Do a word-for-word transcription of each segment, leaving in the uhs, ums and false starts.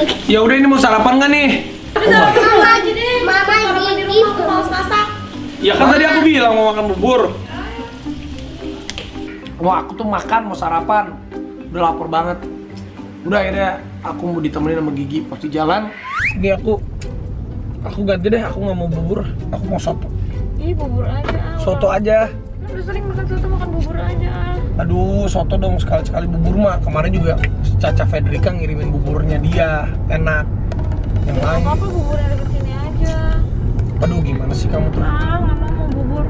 Ya udah, ini mau sarapan nggak nih? Bisa makan aja deh. Mama sarapan di rumah aku males masak. Ya kan tadi aku bilang mau makan bubur. Wah, aku tuh makan mau sarapan. Udah lapar banget. Udah akhirnya aku mau ditemenin sama Gigi pas di jalan. Ini aku aku ganti deh, aku nggak mau bubur, aku mau soto. Ih, bubur aja. Soto aja. Udah sering makan soto, makan bubur aja. Aduh, soto dong, sekali-sekali bubur mah. Kemarin juga Caca Fedrika ngirimin buburnya dia, enak. Yang Ya, lain. apa buburnya deket sini aja. Aduh, gimana sih kamu tuh? Ah, nggak mau mau bubur.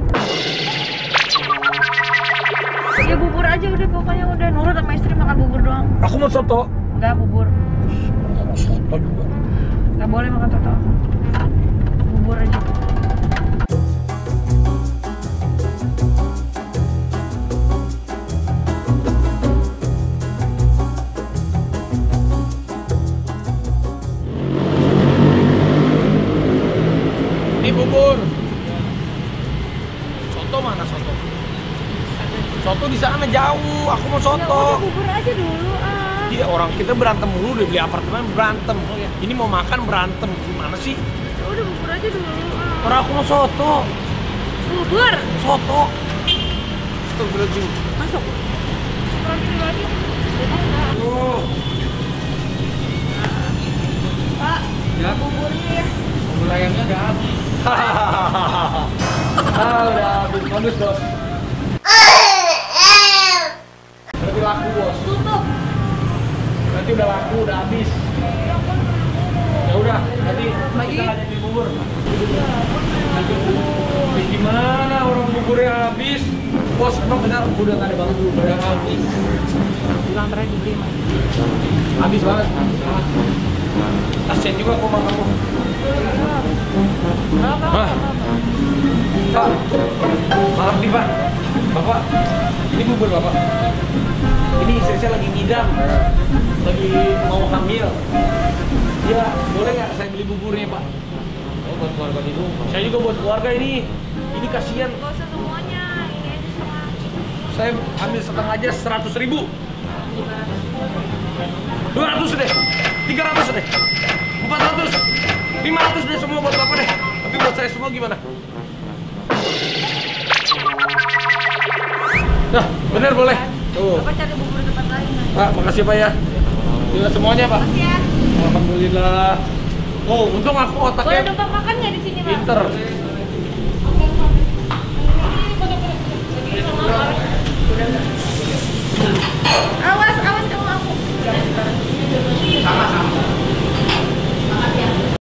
Ya bubur aja udah, pokoknya udah nurut sama istri makan bubur doang. Aku mau soto. Enggak bubur. Aku mau soto juga. Nggak boleh makan soto. Bubur aja. Ini bubur. Soto mana soto? Soto di sana jauh. Aku mau Ya soto. udah bubur aja dulu ah. Iya, orang kita berantem dulu, udah beli apartemen berantem. Ini mau makan berantem. Gimana sih? Ya udah bubur aja dulu ah. Orang aku mau soto. Bubur. Soto. Astagfirullahaladzim. Masuk. Lagi lagi. Oh. Pak, Ya. buburnya ya. Bubur ayamnya udah habis. Ah, udah habis. Bagus, Bos. Berarti laku, Bos. Tutup. Berarti udah laku, udah habis. Ya udah, nanti Bagi. kita lanjutin bubur. Habis gimana orang buburnya habis? Bos, emang benar udah nggak ada banget buburnya habis. Bilang terakhir dibeli mah. Habis banget. Kasian juga kok sama kamu. Berapa? Hah? Pak, maaf nih Pak. Bapak, ini bubur Bapak. Ini istri saya lagi ngidam, lagi mau hamil. Ya, boleh nggak saya beli buburnya Pak? Oh, buat keluarga di rumah. Saya juga buat keluarga ini. Ini kasihan. Gak usah semuanya, ini aja setengah. Saya ambil setengah aja seratus ribu. Dua ratus deh, tiga ratus deh, empat ratus, lima ratus deh semua buat Bapak deh. Tapi buat saya semua gimana? Nah, bener boleh. Tuh. Bapak cari bubur di tempat lain. Pak, makasih Pak ya. Bila semuanya Pak. Makasih ya. Alhamdulillah. Oh, untung aku Boleh otaknya numpang makan nggak di sini, Pak? pinter. Awas, awas kamu aku. Sama-sama.